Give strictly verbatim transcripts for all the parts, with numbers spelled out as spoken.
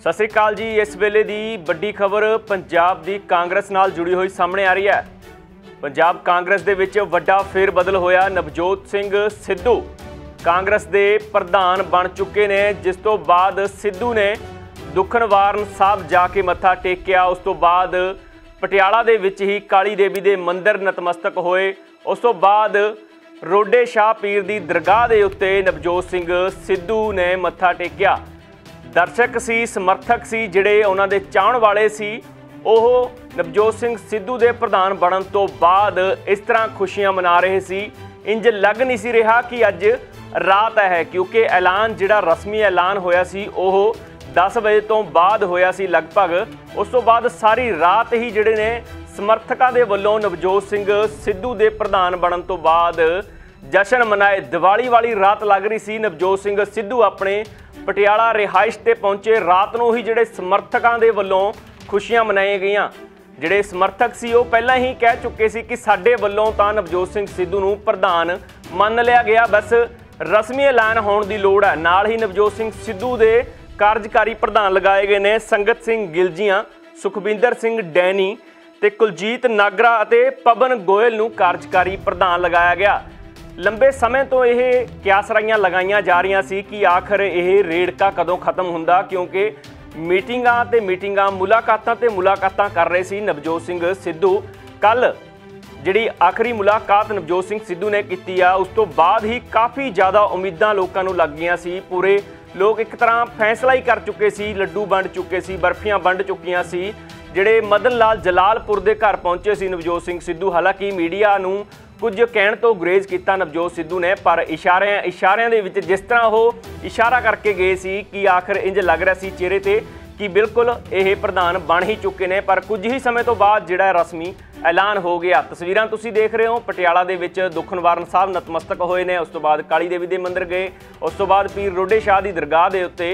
सत श्री अकाल जी। इस वेले दी वड्डी खबर पंजाब दी कांग्रेस नाल जुड़ी हुई सामने आ रही है। पंजाब कांग्रेस दे विच वड्डा फेर बदल होया। नवजोत सिंह सिद्धू कांग्रेस दे प्रधान बन चुके ने, जिस तो बाद सिद्धू ने दुखनवाਰਨ साहब जाके मत्था टेकिया। उस तो बाद पटियाला दे विच ही काली देवी दे मंदिर नतमस्तक होए। उस तो बाद रोडे शाह पीर दी दरगाह दे उत्ते नवजोत सिंह सिद्धू ने मत्था टेकिया। दर्शक सी, समर्थक सी, जिहड़े उन्हां दे चाहण वाले सी, ओह नवजोत सिंह सिद्धू दे प्रधान बनन तो बाद इस तरह खुशियां मना रहे सी। इंज लग नहीं सी रहा कि अज रात है, क्योंकि ऐलान जिहड़ा रस्मी ऐलान होया सी ओह दस बजे तो बाद होया सी लगभग। उस तो बाद सारी रात ही जिहड़े ने समर्थकों के वलों नवजोत सिंह सिद्धू के प्रधान बनन तो बाद जश्न मनाए। दिवाली वाली रात लग रही सी। नवजोत सिंह सिद्धू अपने पटियाला रिहाइश ते पहुंचे। रात नूं ही जिहड़े समर्थकों के वलों खुशियां मनाई गईयां। जिहड़े समर्थक सी वो पहला ही कह चुके सी कि साडे वलों तां नवजोत सिंह सिद्धू नूं प्रधान मान लिया गया, बस रस्मी ऐलान होने की लोड़ है। नाल ही नवजोत सिंह सिद्धू के कार्यकारी प्रधान लगाए गए ने संगत सिंह गिलजियां, सुखबिंदर सिंह डैनी ते कुलजीत नागरा अते पवन गोयल नूं कार्यकारी प्रधान लगाया गया। लंबे समय तो यह क्यासराइयां लगाईयां जा रही सी कि आखिर यह रेड़का कदों खत्म हुंदा, क्योंकि मीटिंगां ते मीटिंगां मुलाकातां ते मुलाकातां कर रहे सी नवजोत सिंह सिद्धू। कल जिहड़ी आखिरी मुलाकात नवजोत सिंह सिद्धू ने की आ, उस तो बाद ही काफ़ी ज़्यादा उम्मीदां लोकां नूं लग गईयां सी। पूरे लोग एक तरह फैसला ही कर चुके सी, लड्डू वंड चुके सी, बर्फियां वंड चुकियां सी। जिहड़े मदन लाल जलालपुर के घर पहुंचे सी नवजोत सिंह सिद्धू, हालांकि मीडिया नूं कुछ कहण तो गुरेज किया नवजोत सिद्धू ने, पर इशारे इशारियां दे विच जिस तरह वो इशारा करके गए सी कि आखिर इंज लग रहा सी चेहरे ते कि बिल्कुल ये प्रधान बन ही चुके ने। पर कुछ ही समय तो बाद जिहड़ा रस्मी ऐलान हो गया। तस्वीरां तुसीं देख रहे हो, पटियाला दे विच दुखनवाਰਨ साहब नतमस्तक होए ने। उस तो बाद काली देवी दे मंदिर गए। उस तो बाद पीर रोडे शाह की दरगाह के उत्ते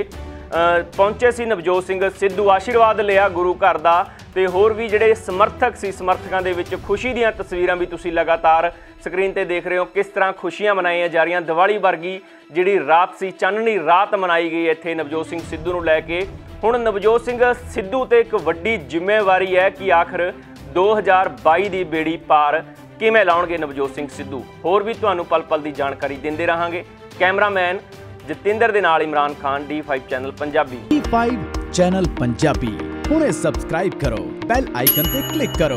पहुंचे सी नवजोत सिंह सिद्धू, आशीर्वाद लिया गुरु घर का। ते होर भी जिहड़े समर्थक सी, समर्थकों के विच खुशी दीयां तस्वीरां भी तुसीं लगातार स्क्रीन ते देख रहे हो। किस तरह खुशियां मनाईयां जा रही। दिवाली वर्गी जिहड़ी रात सी, चाननी रात मनाई गई इत्थे नवजोत सिंह सिद्धू नूं लैके। हुण नवजोत सिंह सिद्धू ते एक वड्डी जिम्मेवारी है कि आखिर दो हज़ार बाई की बेड़ी पार किवें लाउणगे नवजोत सिंह सिद्धू। होर भी तुहानूं पल पल की जानकारी दिंदे रहांगे। कैमरामैन जतिंदर दे नाल Imran Khan, D five channel Punjabi. D five channel Punjabi हुणे सबसक्राइब करो, बैल आइकन ते क्लिक करो।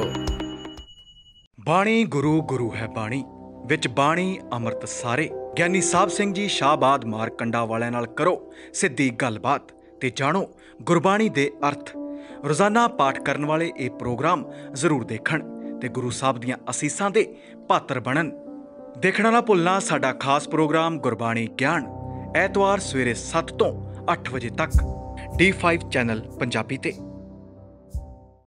बाणी गुरु गुरु है बाणी, विच बाणी अमृत सारे। ज्ञानी साहब सिंह जी शाहबाद मारकंडा वाले नाल करो सिद्धी गलबात ते जानो गुरबाणी दे अर्थ। रोजाना पाठ करन वाले ये प्रोग्राम जरूर देखण ते गुरु साहब दियां असीसां दे पात्र बनन। देखना ना भुलना साडा खास प्रोग्राम गुरबाणी ज्ञान, ऐतवार सवेरे सत्त तो अठ बजे तक डी फाइव चैनल पंजाबी ते।